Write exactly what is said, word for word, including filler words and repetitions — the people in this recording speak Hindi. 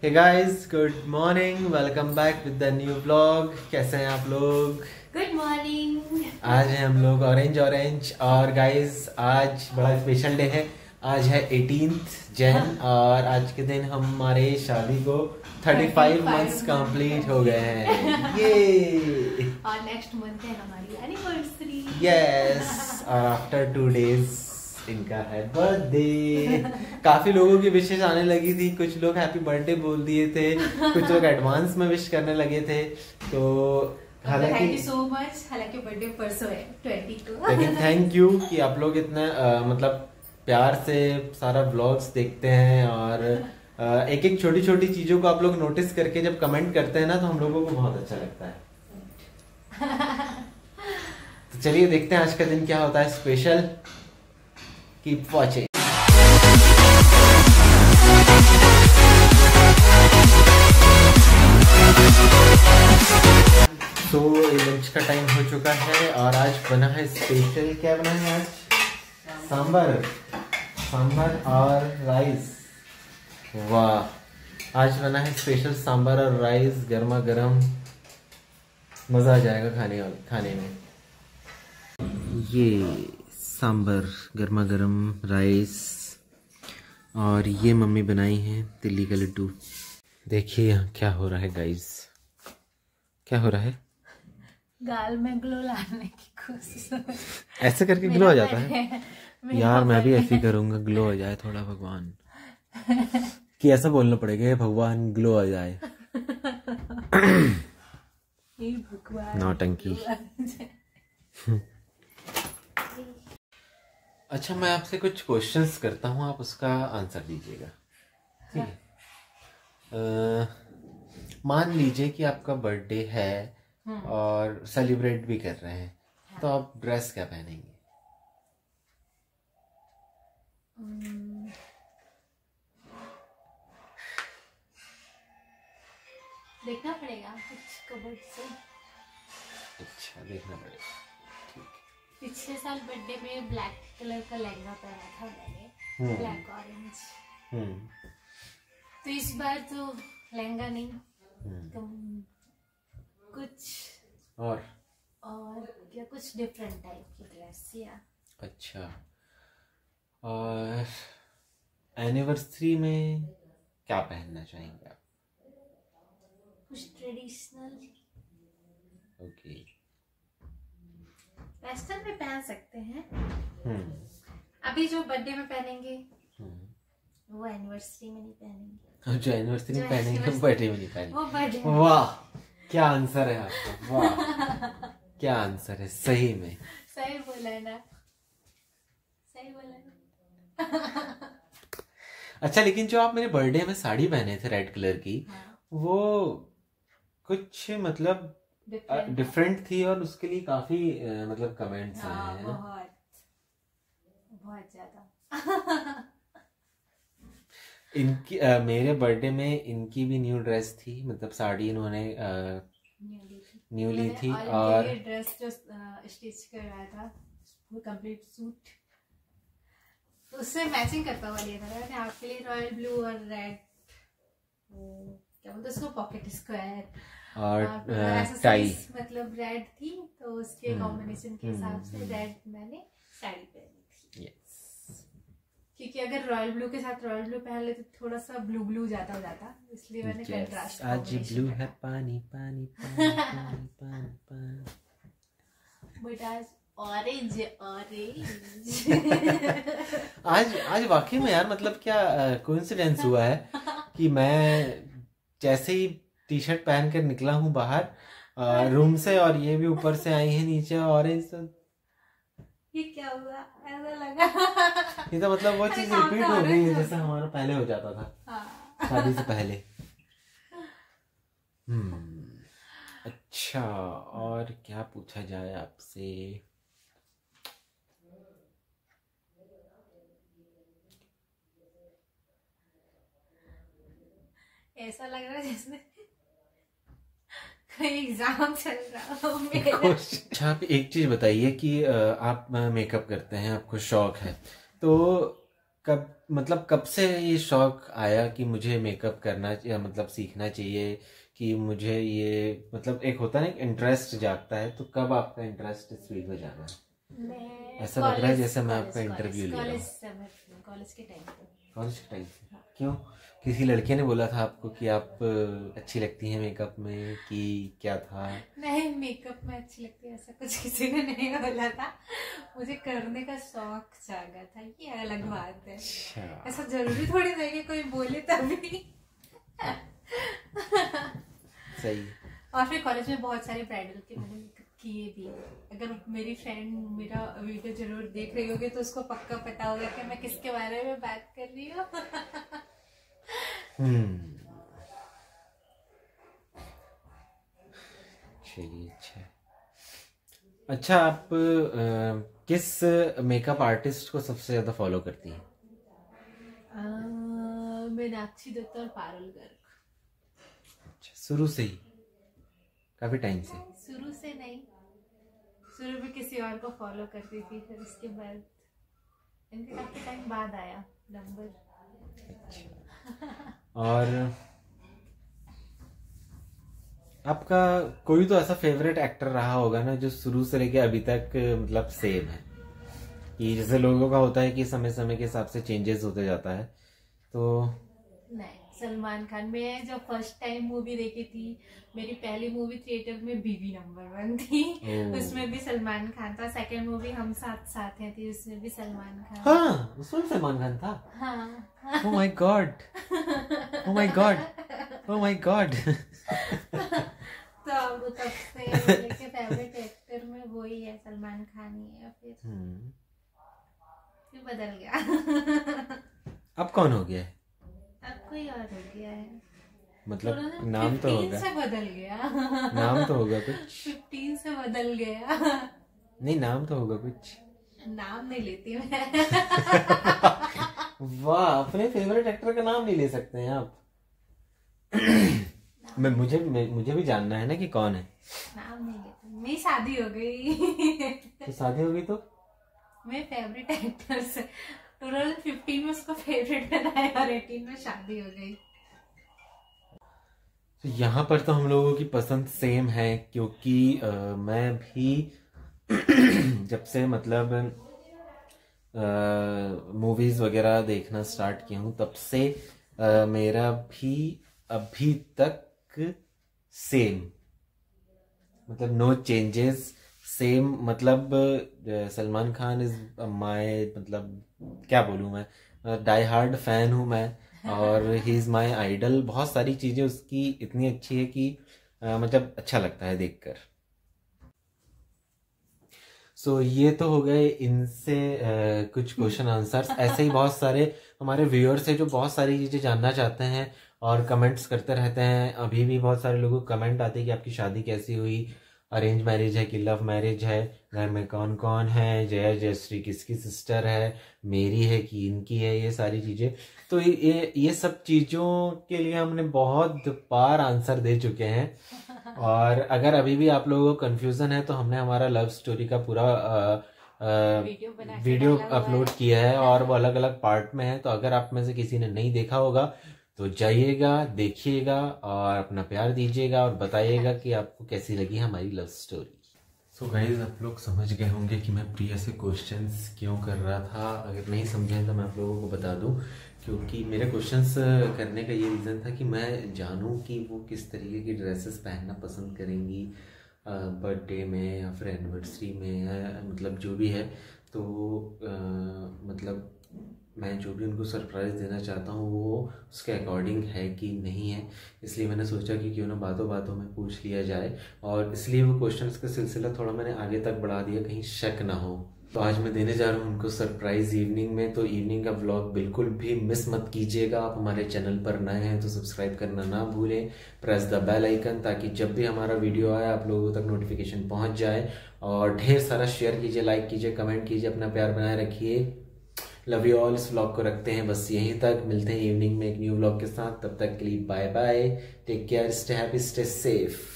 Hey guys, good morning, welcome back with the new vlog. कैसे हैं आप लोग? Good morning. आज है हम लोग ऑरेंज ऑरेंज और गाइस आज बड़ा स्पेशल डे है। आज है एटीन्थ जैन और आज के दिन हमारे शादी को पैंतीस मंथ्स कंप्लीट हो गए हैं। ये और नेक्स्ट मंथ है हमारी एनिवर्सरी। यस, और आफ्टर टू डेज इनका है बर्थडे। काफी लोगों की विशेष आने लगी थी, कुछ लोग हैप्पी बर्थडे बोल दिए थे, कुछ लोग एडवांस में विश करने लगे थे। तो हालांकि थैंक यू सो मच। हालांकि बर्थडे परसों है ट्वेंटी को, लेकिन थैंक यू कि आप लोग इतने आ, मतलब प्यार से सारा व्लॉग्स देखते हैं और एक एक छोटी छोटी चीजों को आप लोग नोटिस करके जब कमेंट करते हैं ना तो हम लोगों को बहुत अच्छा लगता है। तो चलिए देखते हैं आज का दिन क्या होता है स्पेशल। Keep watching. तो लंच का टाइम हो चुका है और आज बना है स्पेशल। क्या बना है आज? सांबर सांबर और राइस। वाह, आज बना है स्पेशल सांबर और राइस, गर्मा गर्म। मजा आ जाएगा खाने खाने में। ये सांबर, गर्मा गर्म राइस और ये मम्मी बनाई है तिल्ली का लड्डू। देखिए यहाँ क्या हो रहा है गाइस, क्या हो रहा है? गाल में ग्लो लाने की कोशिश। ऐसे करके ग्लो आ जाता है यार। मैं भी ऐसे ही करूँगा, ग्लो आ जाए थोड़ा भगवान कि ऐसा बोलना पड़ेगा भगवान ग्लो आ जाए। नौटंकी। अच्छा, मैं आपसे कुछ क्वेश्चंस करता हूँ, आप उसका आंसर दीजिएगा, ठीक है? मान लीजिए कि आपका बर्थडे है और सेलिब्रेट भी कर रहे हैं, तो आप ड्रेस क्या पहनेंगे? देखना पड़ेगा कुछ कबर्ड से। अच्छा, देखना पड़ेगा। पिछले साल बर्थडे में ब्लैक कलर का लहंगा पहना था मैंने, ब्लैक ऑरेंज। तो इस बार तो लहंगा नहीं, तो कुछ और और क्या कुछ डिफरेंट टाइप की ड्रेस या। अच्छा, और एनिवर्सरी में क्या पहनना चाहेंगे आप? कुछ ट्रेडिशनल। ओके, वेस्टर्न में पहन सकते हैं। अभी जो बर्थडे में पहेनेंगे वो एनिवर्सरी में नहीं पहनेंगे। जो एनिवर्सरी में पहनेंगे वो बर्थडे में नहीं पहनेंगे। वो बर्थडे। वाह, क्या आंसर है आपका, वाह क्या आंसर है, सही में सही बोला है ना, सही बोला है। अच्छा, लेकिन जो आप मेरे बर्थडे में साड़ी पहने थे रेड कलर की, हाँ। वो कुछ मतलब डिफरेंट थी और उसके लिए काफी आ, मतलब कमेंट्स आए हैं। बहुत बहुत ज्यादा। इनकी आ, मेरे बर्थडे में इनकी भी न्यू ड्रेस थी, मतलब साड़ी इन्होंने न्यू ली थी और ये ड्रेस जो स्टिच कराया था वो कंप्लीट सूट, तो उससे मैचिंग करता हुआ लिया था मैंने आपके लिए। रॉयल ब्लू और रेड, क्या बोलते उसको, पॉकेट स्क्वायर और टाई, मतलब रेड थी तो उसके कॉम्बिनेशन के हिसाब से रेड मैंने साड़ी पहनी थी। yes. क्योंकि अगर रॉयल ब्लू के साथ रॉयल ब्लू पहन ले तो थोड़ा सा ब्लू ब्लू जाता हो जाता, इसलिए मैंने कंट्रास्ट। आज ब्लू है पानी पानी पानी पानी पानी पानी, बट आज ऑरेंज ऑरेंज। आज आज वाकई में यार, मतलब क्या कोइंसिडेंस हुआ है कि मैं जैसे ही टी शर्ट पहन कर निकला हूँ बाहर आ, रूम से और ये भी ऊपर से आई है नीचे ऑरेंज। ये क्या हुआ, ऐसा लगा ये तो मतलब वो चीज रिपीट हो गई है जैसे हमारा पहले हो जाता था। हाँ। शादी से पहले। हम्म अच्छा, और क्या पूछा जाए आपसे? ऐसा लग रहा है जैसे कोई एग्जाम चल रहा हो मेरा। अच्छा, आप एक चीज बताइए कि आप मेकअप करते हैं, आपको शौक है, तो कब मतलब कब से ये शौक आया कि मुझे मेकअप करना या मतलब सीखना चाहिए, कि मुझे ये मतलब एक होता है ना इंटरेस्ट जागता है, तो कब आपका इंटरेस्ट इस फील्ड में जागा? ऐसा लग रहा है जैसे मैं आपका इंटरव्यू ले रहा हूँ। कॉलेज के टाइम पे। कॉलेज के टाइम से? क्यों? किसी लड़के ने बोला था आपको कि आप अच्छी लगती हैं मेकअप में, कि क्या था? नहीं, मेकअप में अच्छी लगती है ऐसा कुछ किसी ने नहीं बोला था, मुझे करने का शौक जागा था, ये अलग बात है। अच्छा। ऐसा जरूरी थोड़ी है कि कोई बोले तभी। सही। और फिर कॉलेज में बहुत सारे ब्राइडल के मैंने किए भी। अगर मेरी फ्रेंड मेरा वीडियो जरूर देख रही होगी तो उसको पक्का पता होगा कि मैं किसके बारे में बात कर रही हूँ। हम्म, चलिए अच्छा। अच्छा, आप आ, किस मेकअप आर्टिस्ट को सबसे ज्यादा फॉलो करती हैं? मीनाक्षी दत्त और पारुल गर्ग। अच्छा, शुरू से ही? काफी टाइम से? शुरू से नहीं, शुरू में किसी और को फॉलो करती थी, फिर उसके बाद इनके काफी टाइम बाद आया नंबर। अच्छा। और आपका कोई तो ऐसा फेवरेट एक्टर रहा होगा ना जो शुरू से लेके अभी तक मतलब सेम है, कि जैसे लोगों का होता है कि समय समय के हिसाब से चेंजेस होते जाता है, तो? नहीं, सलमान खान। मैं जब फर्स्ट टाइम मूवी देखी थी, मेरी पहली मूवी थिएटर में बीवी नंबर वन थी, उसमें भी सलमान खान था। सेकंड मूवी हम साथ साथ हैं थी, उसमें भी सलमान खान। हाँ, उसमें सलमान खान था। हाँ। Oh my god, oh my god, oh my god. तो अब तब से लेके फेवरेट एक्टर में वही है, सलमान खान ही है। फिर फिर बदल गया। अब कौन हो गया है? अब कोई और हो गया है। मतलब तो नाम तो होगा, से बदल गया। नाम तो होगा कुछ। फिफ्टीन से बदल गया। नहीं, नाम तो होगा कुछ। नाम नहीं लेती मैं। वाह, अपने फेवरेट एक्टर का नाम नहीं ले सकते हैं आप? मैं मुझे मुझे भी जानना है ना कि कौन है। नाम नहीं लेती, मेरी शादी हो गई। तो शादी हो गई तो? मैं फेवरेट एक्टर से टू थाउजेंड फिफ्टीन में उसको फेवरेट बनाया और एटीन में शादी हो गई। तो यहाँ पर तो हम लोगों की पसंद सेम है, क्योंकि आ, मैं भी जब से मतलब मूवीज वगैरह देखना स्टार्ट किया हूँ तब से आ, मेरा भी अभी तक सेम, मतलब नो चेंजेस, सेम। मतलब सलमान खान इज माय, मतलब क्या बोलूँ मैं, डाई हार्ड फैन हूँ मैं, और ही इज माय आइडल। बहुत सारी चीजें उसकी इतनी अच्छी है कि आ, मतलब अच्छा लगता है देखकर। सो so, ये तो हो गए इनसे आ, कुछ क्वेश्चन आंसर्स। ऐसे ही बहुत सारे हमारे व्यूअर्स हैं जो बहुत सारी चीजें जानना चाहते हैं और कमेंट्स करते रहते हैं। अभी भी बहुत सारे लोगों को कमेंट आते हैं कि आपकी शादी कैसी हुई, अरेंज मैरिज है कि लव मैरिज है, घर में कौन कौन है, जया जयश्री किसकी सिस्टर है, मेरी है कि इनकी है, ये सारी चीजें। तो ये ये सब चीजों के लिए हमने बहुत बार आंसर दे चुके हैं। और अगर अभी भी आप लोगों को कंफ्यूजन है तो हमने हमारा लव स्टोरी का पूरा आ, आ, वीडियो अपलोड किया है और वो अलग अलग पार्ट में है। तो अगर आप में से किसी ने नहीं देखा होगा तो जाइएगा, देखिएगा और अपना प्यार दीजिएगा और बताइएगा कि आपको कैसी लगी हमारी लव स्टोरी। सो गाइज, आप लोग समझ गए होंगे कि मैं प्रिया से क्वेश्चंस क्यों कर रहा था। अगर नहीं समझे तो मैं आप लोगों को बता दूं, क्योंकि मेरे क्वेश्चंस करने का ये रीज़न था कि मैं जानूं कि वो किस तरीके की ड्रेसेस पहनना पसंद करेंगी बर्थडे में या फिर एनिवर्सरी में, या मतलब जो भी है। तो आ, मतलब मैं जो भी उनको सरप्राइज़ देना चाहता हूँ वो उसके अकॉर्डिंग है कि नहीं है। इसलिए मैंने सोचा कि क्यों ना बातों बातों में पूछ लिया जाए, और इसलिए वो क्वेश्चंस का सिलसिला थोड़ा मैंने आगे तक बढ़ा दिया, कहीं शक ना हो। तो आज मैं देने जा रहा हूँ उनको सरप्राइज इवनिंग में। तो इवनिंग का व्लॉग बिल्कुल भी मिस मत कीजिएगा। आप हमारे चैनल पर नए हैं तो सब्सक्राइब करना ना भूलें, प्रेस द बेल आइकन, ताकि जब भी हमारा वीडियो आए आप लोगों तक नोटिफिकेशन पहुंच जाए। और ढेर सारा शेयर कीजिए, लाइक कीजिए, कमेंट कीजिए, अपना प्यार बनाए रखिए। Love you all. इस व्लॉग को रखते हैं बस यहीं तक। मिलते हैं इवनिंग में एक न्यू व्लॉग के साथ। तब तक के लिए bye bye, take care, stay happy, stay safe.